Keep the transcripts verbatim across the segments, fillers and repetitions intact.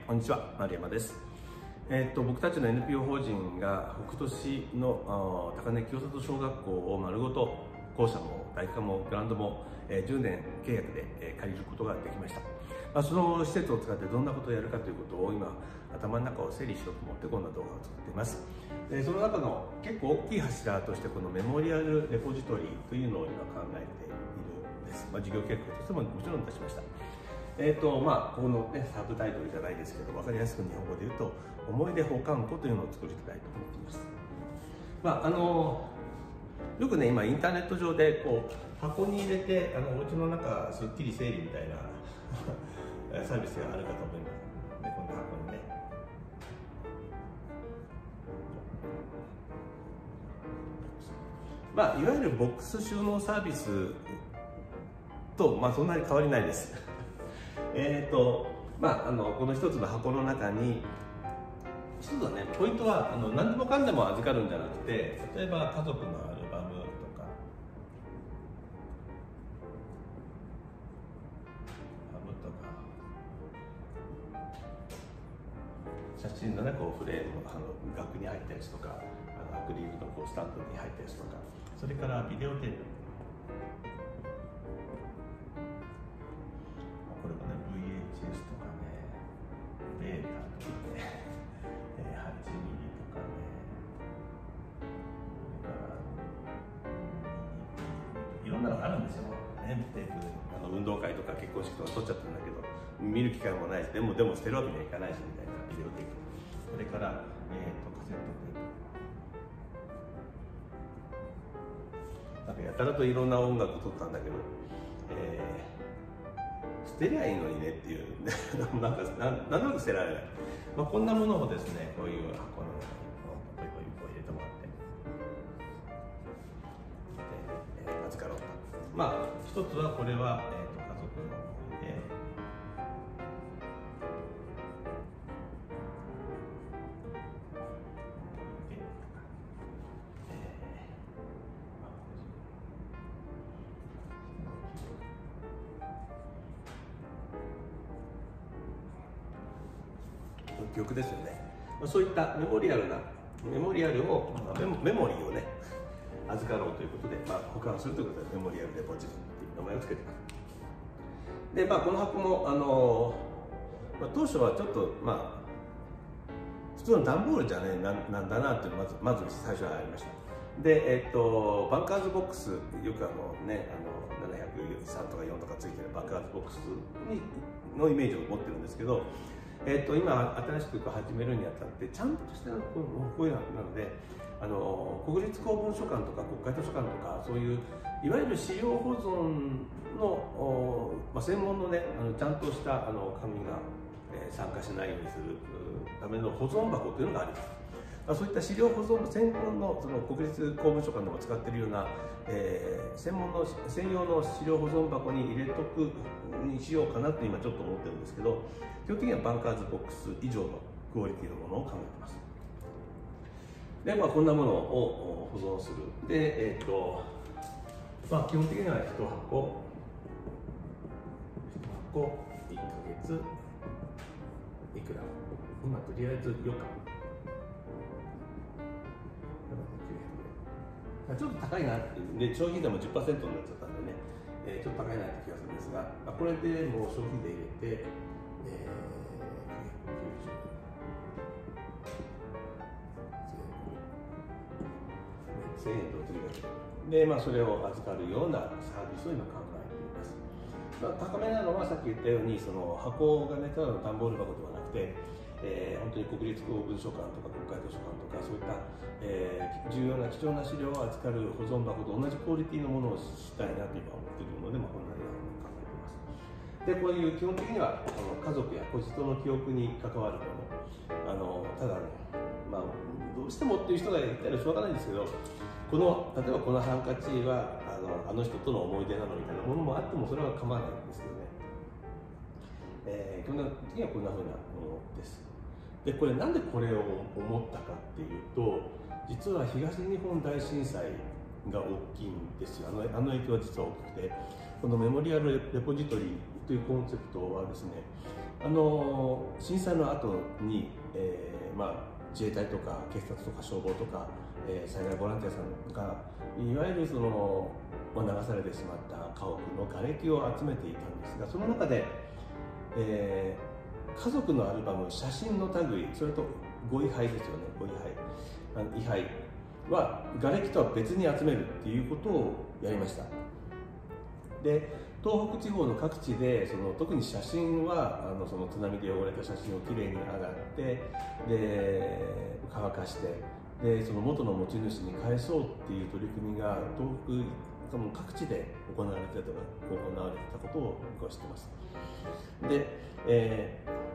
こんにちは、丸山です。えー、っと僕たちの エヌピーオー 法人が北斗市の高根清里小学校を丸ごと校舎も体育館もグラウンドも、えー、じゅうねん契約で、えー、借りることができました。まあ、その施設を使ってどんなことをやるかということを今頭の中を整理しようと思ってこんな動画を作っています。でその中の結構大きい柱としてこのメモリアルレポジトリというのを今考えているんです。まあ、事業計画としてももちろん出しました。えーとまあ、ここの、ね、サブタイトルじゃないですけど、分かりやすく日本語で言うと思い出保管庫というのを作りたいと思っています。まあ、あのよくね今インターネット上でこう箱に入れてあのお家の中すっきり整理みたいなサービスがあるかと思います。でこの箱にねまあいわゆるボックス収納サービスと、まあ、そんなに変わりないです。えーとまあ、あのこの一つの箱の中に一つはねポイントはあの何でもかんでも預かるんじゃなくて、例えば家族のアルバムとかアルバムとか写真のねこうフレームあの額に入ったやつとかあのアクリルのこうスタンドに入ったやつとか、それからビデオテープ、これもね ブイエイチエス とかねベータとかねはちミリとかね、それからいろんなのがあるんですよね。テープあの運動会とか結婚式とか撮っちゃったんだけど見る機会もないし、でもでも捨てるわけにはいかないしみたいなビデオテープ、それから、えー、とカセットテープ、なんかやたらといろんな音楽撮ったんだけど、えー捨てりゃいいのにねっていうなんかなんなんとなく捨てられない、まあ、こんなものをですねこういう箱の中にポイポイポイ入れてもらって、えー、預かろうと。まあ一つはこれは、えー、と家族の思い出、記憶ですよね。そういったメモリアルなメモリアルをメモ、メモリーをね預かろうということで、まあ、保管するということでメモリアルレポジトリという名前を付けてます。で、まあ、この箱もあの、まあ、当初はちょっとまあ普通の段ボールじゃねななんだなっていうのがまずまず最初はありました。で、えっとバンカーズボックス、よくあのねあのななひゃくさんとかよんとかついてるバンカーズボックスにのイメージを持ってるんですけど、えー、と今新しく始めるにあたってちゃんとしたこういうのなので、あの国立公文書館とか国会図書館とかそういういわゆる資料保存の、まあ、専門のねあのちゃんとしたあの紙が、えー、酸化しないようにするための保存箱というのがあります。まあ、そういった資料保存専門のその国立公文書館でも使っているような、えー、専門の専用の資料保存箱に入れとくにしようかなと今ちょっと思ってるんですけど、基本的にはバンカーズボックス以上のクオリティのものを考えています。で、まあ、こんなものを保存する。で、えっ、ー、とまあ基本的には一箱一箱いっかげついくら、今とりあえずよっかちょっと高いなっていうで、消費税も じゅっパーセント になっちゃったんでね、えー、ちょっと高いなって気がするんですが、まあ、これでもう消費税入れて、えー、せんえんとお釣りが来て、で、まあ、それを預かるようなサービスを今考えています。まあ、高めなのはさっき言ったように、その箱がね、ただの段ボール箱ではなくて、えー、本当に国立公文書館とか国会図書館とかそういった、えー、重要な貴重な資料を扱う保存箱と同じクオリティのものをしたいなと今思っているので、まあ、こんなように考えています。で、こういう基本的にはその家族や子人の記憶に関わるもの、あのただね、まあ、どうしてもっていう人がいたらしょうがないんですけど、この例えばこのハンカチはあのあの人との思い出なのみたいなものもあってもそれは構わないんですけどね、えー、基本的にはこんなふうなものです。で、これなんでこれを思ったかっていうと、実は東日本大震災が大きいんですよ。あの、あの影響は実は大きくて、このメモリアルレポジトリというコンセプトはですね、 あの震災の後に、えーまあ、自衛隊とか警察とか消防とか、えー、災害ボランティアさんがいわゆるその、まあ、流されてしまった家屋の瓦礫を集めていたんですが、その中で、えー、家族のアルバム、写真の類、それとご遺灰ですよね、ご遺灰、あの遺灰は瓦礫とは別に集めるっていうことをやりました。で、東北地方の各地でその特に写真はあのその津波で汚れた写真をきれいに洗ってで乾かしてでその元の持ち主に返そうっていう取り組みが東北も各地で行われてた行われてたことを僕は知ってます。で、え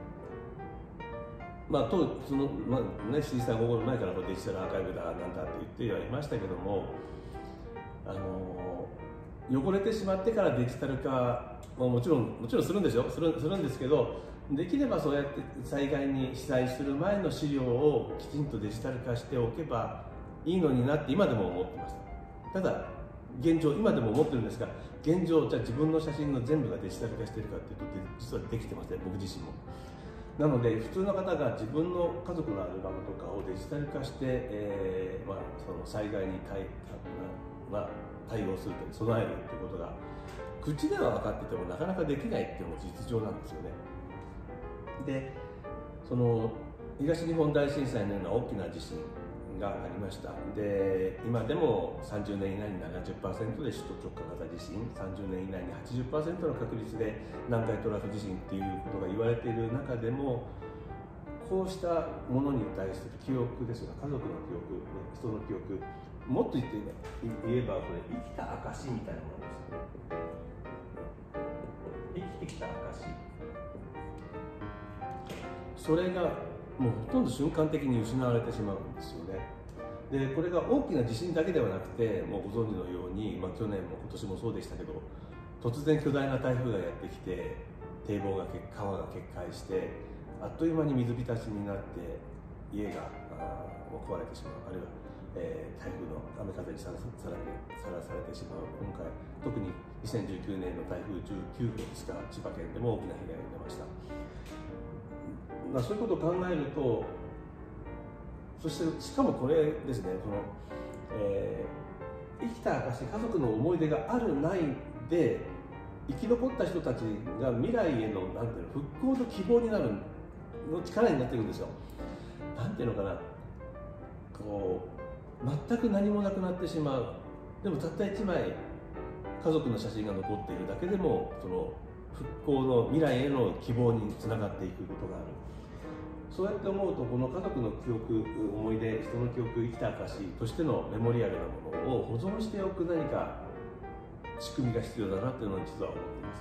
ー、まあ当そのまあね震災後の前からデジタルアーカイブだなんだって言ってはいましたけども、あの汚れてしまってからデジタル化ももちろんもちろんするんですよするするんですけど、できればそうやって災害に被災する前の資料をきちんとデジタル化しておけばいいのになって今でも思ってます。ただ現状今でも思ってるんですが、現状じゃあ自分の写真の全部がデジタル化しているかっていうと実はできてません、僕自身も。なので普通の方が自分の家族のアルバムとかをデジタル化して、えーまあ、その災害に対、まあ、対応すると備えるということが口では分かっててもなかなかできないっていうのも実情なんですよね。で、その東日本大震災のような大きな地震がありました。で、今でもさんじゅうねん以内に ななじゅっパーセント で首都直下型地震、さんじゅうねん以内に はちじゅっパーセント の確率で南海トラフ地震っていうことが言われている中でも、こうしたものに対する記憶ですが、家族の記憶、人の記憶、もっと言って言えばこれ生きた証みたいなものですね。生きてきた証、それがもうほとんど瞬間的に失われてしまうんですよね。で、これが大きな地震だけではなくて、もうご存知のように、まあ、去年も今年もそうでしたけど、突然巨大な台風がやってきて堤防が川が決壊してあっという間に水浸しになって家が壊れてしまう、あるいは、えー、台風の雨風にさらさらされてしまう。今回特ににせんじゅうきゅうねんの台風じゅうきゅうごうですが、千葉県でも大きな被害が出ました。まあ、そういうことを考えると、そしてしかもこれですね、この、えー、生きた証、家族の思い出があるないで生き残った人たちが未来へのなんていうの復興の希望になるの力になっていくんですよ。なんていうのかな、こう全く何もなくなってしまう。でもたったいちまい家族の写真が残っているだけでもその復興の未来への希望につながっていくことがある。そうやって思うと、この家族の記憶、思い出、人の記憶、生きた証としてのメモリアルなものを保存しておく何か仕組みが必要だなというのを実は思っています。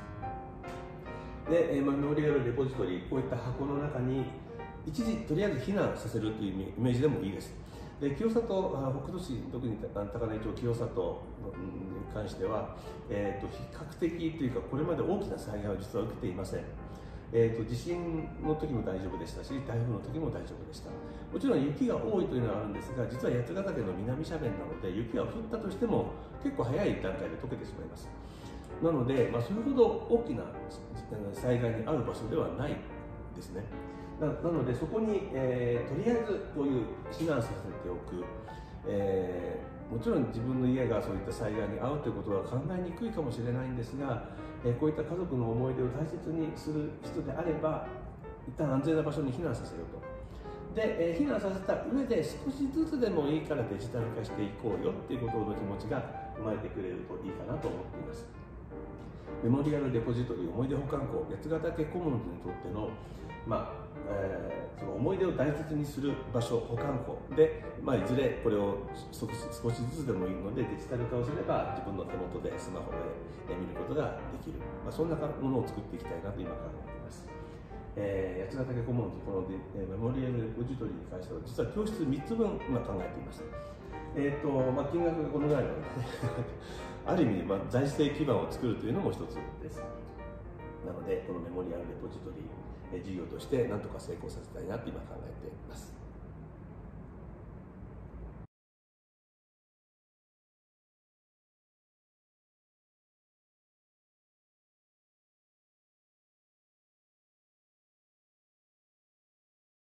で、メモリアルレポジトリ、こういった箱の中に一時とりあえず避難させるというイメージでもいいです。で、清里、北斗市、特に高根町清里に関しては、えー、と比較的というか、これまで大きな災害は実は受けていません。えー、と地震の時も大丈夫でしたし、台風の時も大丈夫でした。もちろん雪が多いというのはあるんですが、実は八ヶ岳の南斜面なので、雪が降ったとしても結構早い段階で溶けてしまいます。なので、まあ、それほど大きな災害に遭う場所ではないですね。な, なので、そこに、えー、とりあえずこういう避難させておく、えー、もちろん自分の家がそういった災害に遭うということは考えにくいかもしれないんですが、えー、こういった家族の思い出を大切にする人であれば、一旦安全な場所に避難させようと。で、えー、避難させた上で少しずつでもいいからデジタル化していこうよっていうことの気持ちが生まれてくれるといいかなと思っています。メモリアルレポジトリ、思い出保管庫、八ヶ岳コミュニティにとっての、まあえー、その思い出を大切にする場所、保管庫で、まあ、いずれこれを少しずつでもいいのでデジタル化をすれば自分の手元でスマホで見ることができる、まあ、そんなものを作っていきたいなと今考えています。えー、八ヶ岳コミュニティ、このメモリアルレポジトリに関しては実は教室みっつぶん今考えています。えーとまあ、金額がこのぐらいなのである意味、まあ、財政基盤を作るというのも一つです。なのでこのメモリアルレポジトリ事業として何とか成功させたいなと今考えています。